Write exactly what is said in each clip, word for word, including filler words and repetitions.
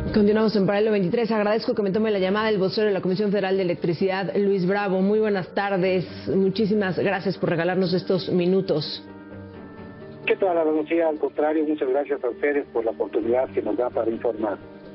Continuamos en Paralelo veintitrés. Agradezco que me tome la llamada el vocero de la Comisión Federal de Electricidad, Luis Bravo. Muy buenas tardes. Muchísimas gracias por regalarnos estos minutos. ¿Qué tal, Ana Lucía? Al contrario, muchas gracias a ustedes por la oportunidad que nos da para informar.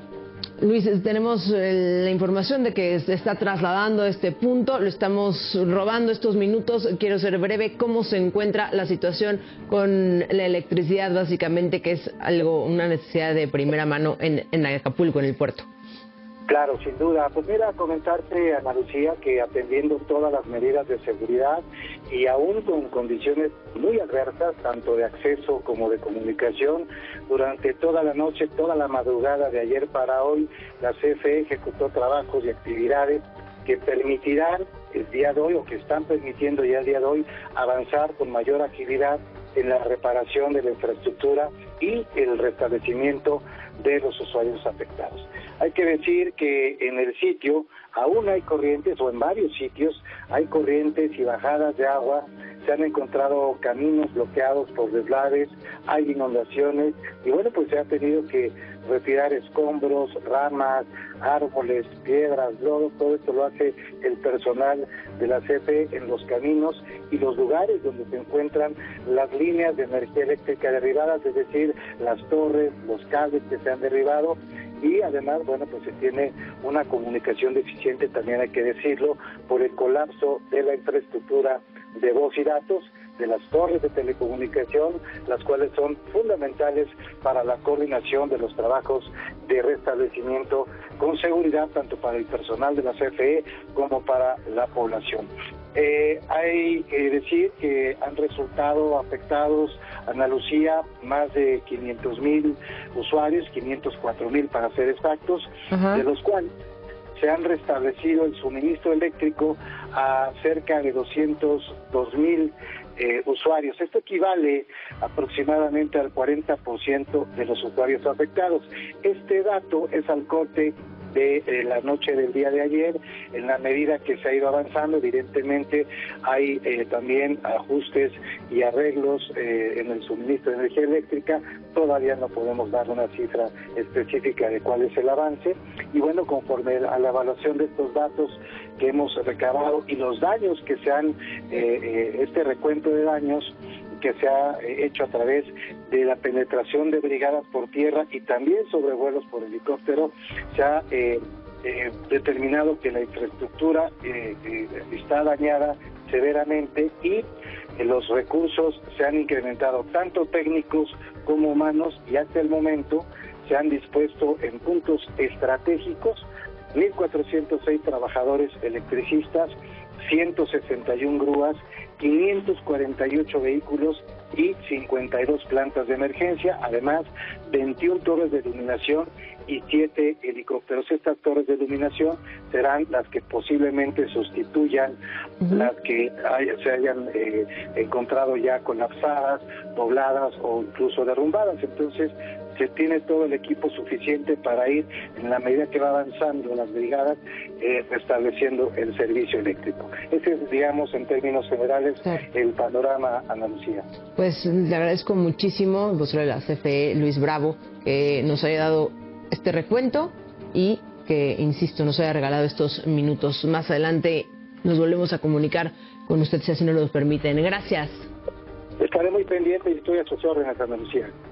Luis, tenemos la información de que se está trasladando este punto, lo estamos robando estos minutos. Quiero ser breve. ¿Cómo se encuentra la situación con la electricidad, básicamente, que es algo, una necesidad de primera mano en, en Acapulco, en el puerto? Claro, sin duda. Pues mira, comentarte, Ana Lucía, que atendiendo todas las medidas de seguridad y aún con condiciones muy adversas, tanto de acceso como de comunicación, durante toda la noche, toda la madrugada de ayer para hoy, la C F E ejecutó trabajos y actividades que permitirán el día de hoy, o que están permitiendo ya el día de hoy, avanzar con mayor agilidad en la reparación de la infraestructura y el restablecimiento de los usuarios afectados. Hay que decir que en el sitio aún hay corrientes, o en varios sitios hay corrientes y bajadas de agua. Se han encontrado caminos bloqueados por deslaves, hay inundaciones y bueno, pues se ha tenido que retirar escombros, ramas, árboles, piedras, lodo. Todo esto lo hace el personal de la C F E en los caminos y los lugares donde se encuentran las líneas de energía eléctrica derribadas, es decir, las torres, los cables que se han derribado. Y además, bueno, pues se tiene una comunicación deficiente, también hay que decirlo, por el colapso de la infraestructura de voz y datos, de las torres de telecomunicación, las cuales son fundamentales para la coordinación de los trabajos de restablecimiento con seguridad, tanto para el personal de la C F E como para la población. Eh, hay que decir que han resultado afectados, Ana Lucía, más de quinientos mil usuarios, quinientos cuatro mil para ser exactos, uh-huh. de los cuales se han restablecido el suministro eléctrico a cerca de doscientos dos mil eh, usuarios. Esto equivale aproximadamente al cuarenta por ciento de los usuarios afectados. Este dato es al corte de eh, la noche del día de ayer. En la medida que se ha ido avanzando, evidentemente hay eh, también ajustes y arreglos eh, en el suministro de energía eléctrica. Todavía no podemos dar una cifra específica de cuál es el avance. Y bueno, conforme a la evaluación de estos datos que hemos recabado y los daños que se han, eh, eh, este recuento de daños que se ha hecho a través de la penetración de brigadas por tierra y también sobrevuelos por helicóptero, se ha eh, eh, determinado que la infraestructura eh, eh, está dañada severamente y eh, los recursos se han incrementado, tanto técnicos como humanos, y hasta el momento se han dispuesto en puntos estratégicos mil cuatrocientos seis trabajadores electricistas, ciento sesenta y una grúas, quinientos cuarenta y ocho vehículos y cincuenta y dos plantas de emergencia, además veintiuna torres de iluminación y siete helicópteros. Estas torres de iluminación serán las que posiblemente sustituyan uh-huh. las que hay, se hayan eh, encontrado ya colapsadas, dobladas o incluso derrumbadas. Entonces se tiene todo el equipo suficiente para ir, en la medida que va avanzando las brigadas, eh, restableciendo el servicio eléctrico. Ese es, digamos, en términos generales, sí. el panorama, Ana Lucía. Pues le agradezco muchísimo, el vocero de la C F E, Luis Bravo, que nos haya dado este recuento y que, insisto, nos haya regalado estos minutos. Más adelante nos volvemos a comunicar con usted, si así nos lo permiten. Gracias. Estaré muy pendiente y estoy a sus órdenes, Ana Lucía.